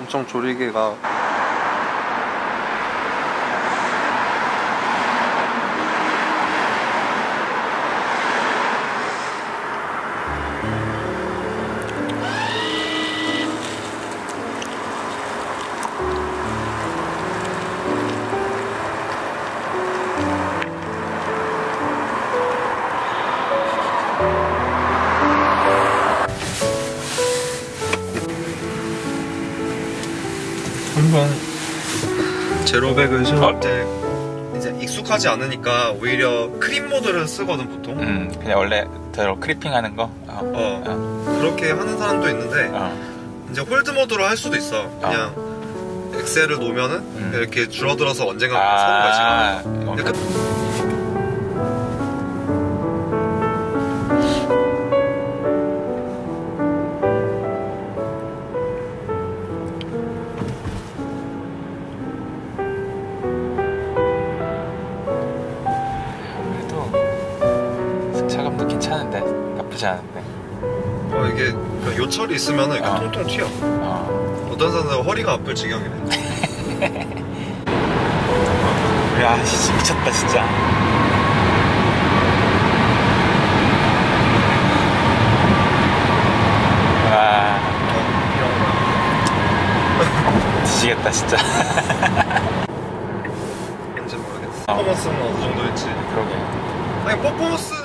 엄청 조리개가 한번 제로백을 씹을 때 이제 익숙하지 않으니까 오히려 크립 모드를 쓰거든 보통. 그냥 원래 대로 크리핑하는 거. 그렇게 하는 사람도 있는데 이제 홀드 모드로 할 수도 있어. 그냥 엑셀을 놓으면은 이렇게 줄어들어서 언젠가 서는 거지. 차감도 괜찮은데 나쁘지 않은데. 이게 요철이 있으면은 이렇게 통통 튀어. 어떤 사람들은 허리가 아플 지경이래. 야 진짜 미쳤다 진짜. 와 미치겠다 진짜. 왠지 모르겠어. 퍼포먼스는 어느 정도일지. 그러게. 아니 퍼포먼스